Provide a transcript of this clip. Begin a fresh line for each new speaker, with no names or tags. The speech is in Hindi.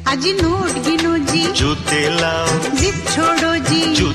अजी नोट गिनो जी,
जूते लाओ,
जिद छोड़ो जी,